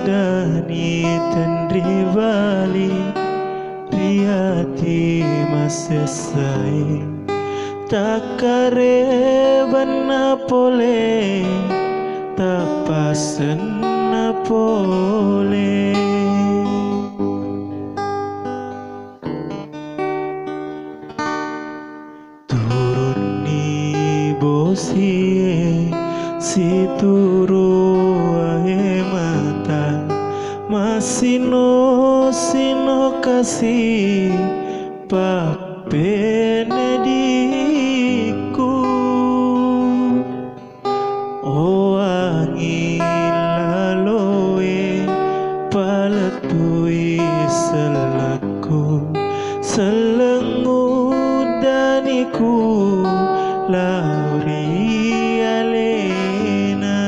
udani tandri bali riati masesai takare bana pole tapasen na pole bosie si turu ae mata masino sino kasih papene diku o angin laloe paletui selaku selengu daniku Lauri alena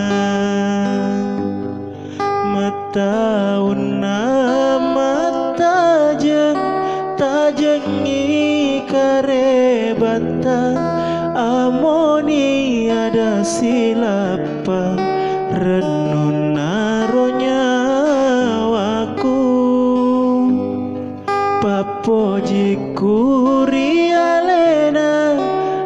matauna matajeng tajengi karebata amoni ada silapa renun naronya waku papoji kurialena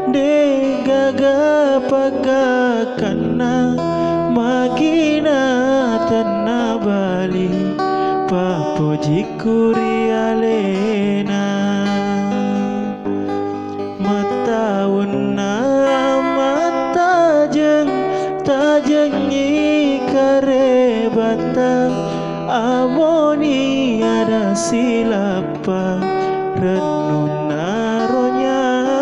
gaga pagakana magina tanna bali papoji kurialena matauna matajeng tajengi karebata amoni ada silapa renun naronya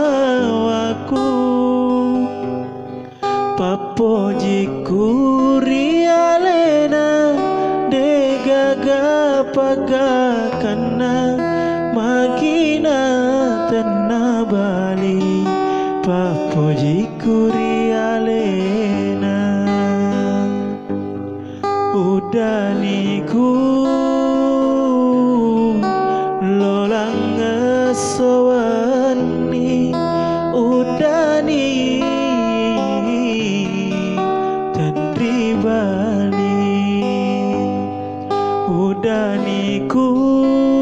papoji kurialena degaga pagakana magina tanna bali papoji kurialena udaniku lolang sowani udani Bali udaniku